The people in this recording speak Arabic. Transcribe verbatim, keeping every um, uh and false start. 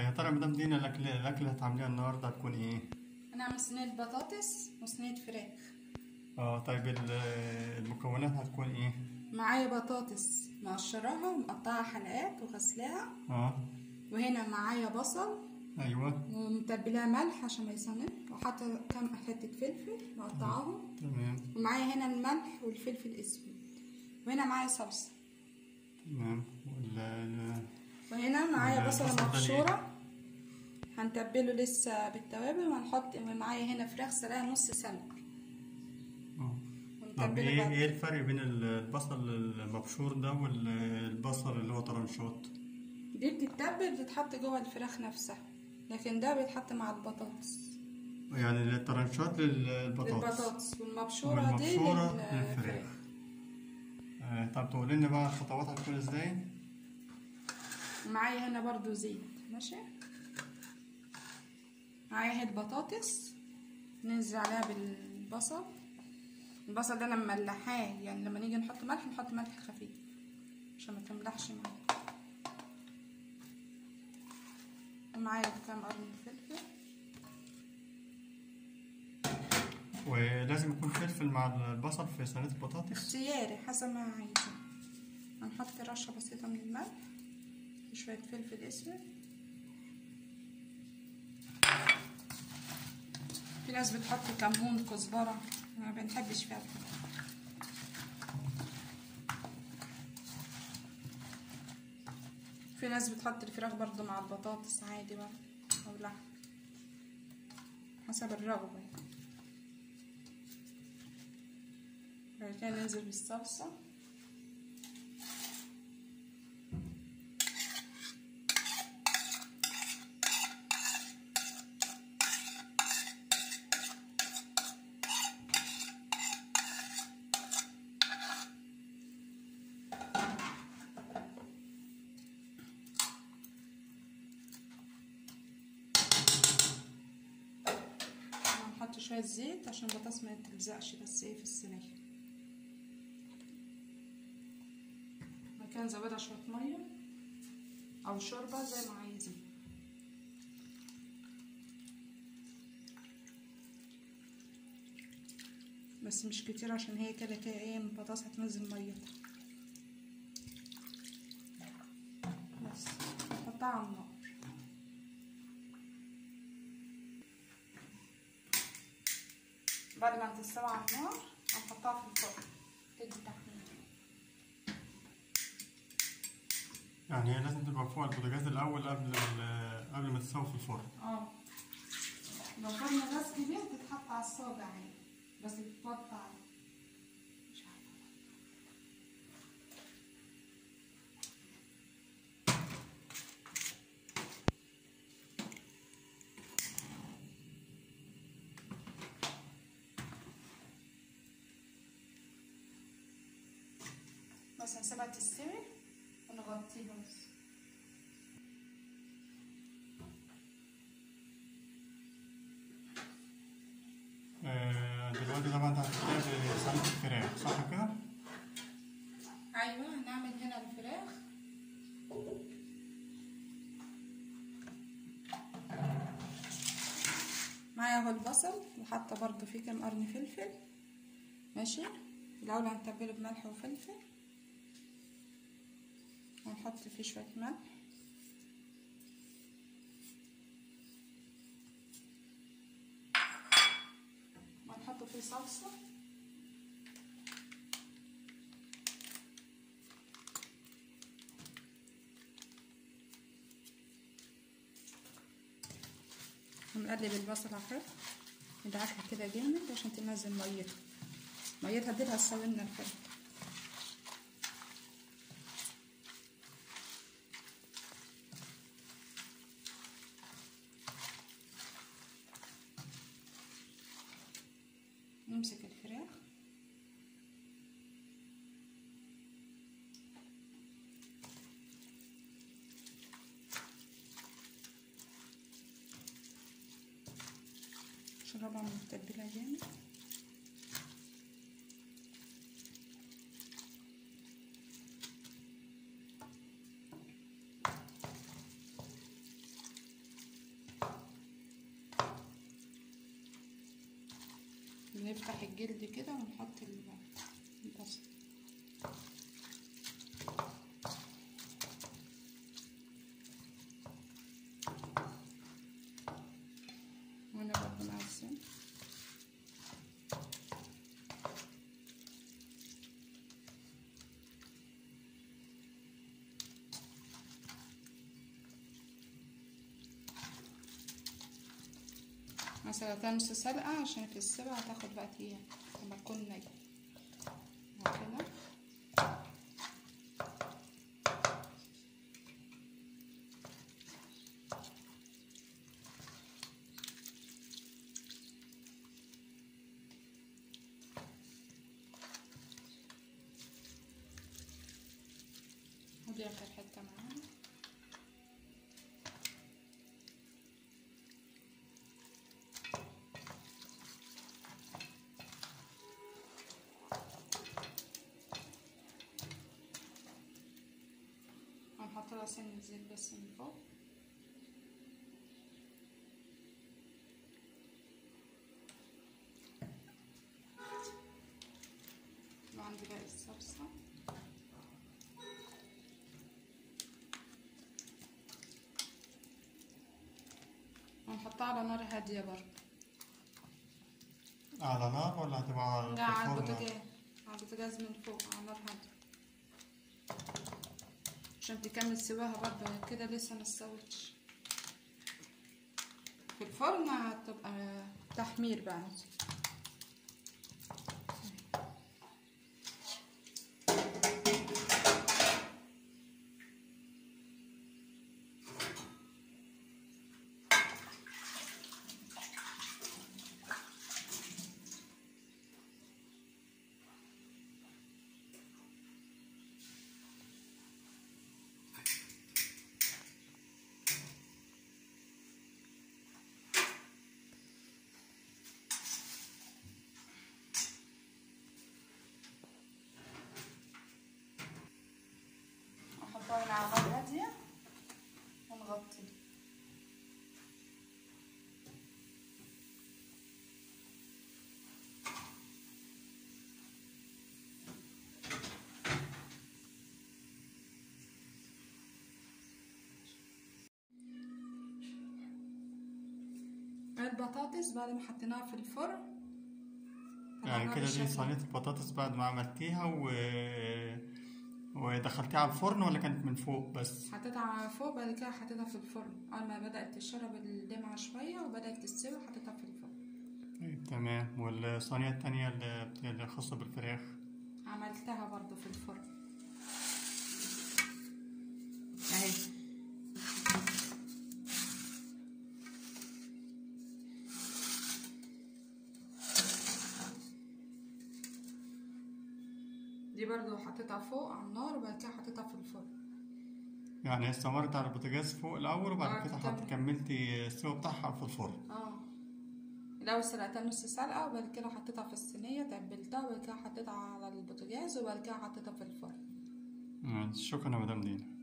يا ترى مدام دينا الأكلة الأكلة اللي هتعمليها النهاردة هتكون إيه؟ هنعمل صينية بطاطس وصينية فراخ. اه طيب ال- المكونات هتكون إيه؟ معايا بطاطس مقشراها ومقطعها حلقات وغسلاها، اه وهنا معايا بصل أيوه ومتبلاها ملح عشان ما يصنن، وحاطة كام حتة فلفل مقطعاهم، تمام ومعايا هنا الملح والفلفل الأسود، وهنا معايا صلصة، تمام وال وهنا معايا والبصل بصلة ده مبشورة هنتبله لسه بالتوابل، وهنحط ومعايا هنا فراخ سلقة نص سلق اه طب ونتبله إيه بعد. إيه الفرق بين البصل المبشور ده والبصل اللي هو طرنشات؟ دي بتتبل بتتحط جوه الفراخ نفسها، لكن ده بيتحط مع البطاطس. يعني الطرنشات للبطاطس للبطاطس والمبشورة دي والمبشورة للفراخ. للفراخ. آه طب تقولي لنا بقى الخطوات هتكون ازاي؟ معايا هنا برضو زيت، ماشي. معايا هنا البطاطس ننزل عليها بالبصل. البصل ده لما ملحاه، يعني لما نيجي نحط ملح نحط ملح خفيف عشان ما تملحش معايا. ومعايا كام قرن فلفل، ولازم يكون فلفل مع البصل في صينية البطاطس؟ اختياري حسب ما عايزة. هنحط رشة بسيطة من الملح وشوية فلفل اسود. في ناس بتحط كمون كزبرة، ما بنحبش فيها الفلفل. في ناس بتحط الفراخ برضو مع البطاطس عادي بقى، او لحم حسب الرغبة. بعد كده ننزل بالصلصة. هنحط شوية زيت عشان البطاطس ما تلزقش، بس ايه في الصينية. مكان نزودها شوية مية او شوربة زي ما عايزين. بس مش كتير عشان هي كده كده ايه البطاطس هتنزل ميتها. بس نحطها على النار. بعد ما تستوي على النار هنحطها في الفرن تدي تحمير. يعني هي لازم تبقى فوق البوتاجاز الأول قبل قبل ما تستوي في الفرن؟ اه لو فرن غاز كبير تتحط على الصاج عادي، بس تتوطى عليه. مش عارفة. بس هنسيبها تستوي ونغطيها بس. آه دلوقتي طبعا انت هتبتدي بصينية الفراخ صح كده؟ ايوه هنعمل هنا الفراخ. معايا اهو البصل، وحاطه برضو فيه كام قرن فلفل، ماشي. الاول هنتبله بملح وفلفل، هنحط فيه شويه ملح، وهنحط فيه صلصه، ونقلب البصل اهو ندعكها كده جامد عشان تنزل ميتها. ميتها دي هتسوي لنا الفراخ. نمسك الفراخ شربها متبلة جامد. نفتح الجلد كده ونحط البصل. وانا برضه مع السن مثلا نص سلقة عشان في السبع هتاخد وقت ايام لما تكون نية كده. ودي اخر حتة معانا. هنحط لها سنة زيت بس من فوق. وعندي باقي الصلصة. هنحطها على نار هادية برضه. على نار ولا هتبقى لا على في الفرن؟ البوتاجاز، على البوتاجاز من فوق على نار هادية عشان تكمل سواها برضه كده لسه مستوتش. في الفرن هتبقى تحمير بقى. نحطها على نار هادية ونغطي. البطاطس بعد ما حطيناها في الفرن يعني كده دي صينية البطاطس بعد ما عملتيها و... ودخلتيها على الفرن ولا كانت من فوق بس؟ حطيتها فوق بعد كده حطيتها في الفرن. اول ما بدأت تشرب اللمعة شوية وبدأت تستوي حطيتها في الفرن. طيب تمام. والصينية التانية اللي اللي خاصة بالفراخ عملتها برضو في الفرن اهي. دي برضو حطيتها فوق على النار وبعد كده حطيتها في الفرن. يعني استمرت على البوتاجاز فوق الأول وبعد آه، كده تكمل. حط كملتي السوا بتاعها في الفرن. اه الاول سلقتها نص سلقه وبعد كده حطيتها في الصينيه تبلتها وبعد كده حطيتها على البوتاجاز وبعد كده حطيتها في الفرن. شكرا يا مدام دينا.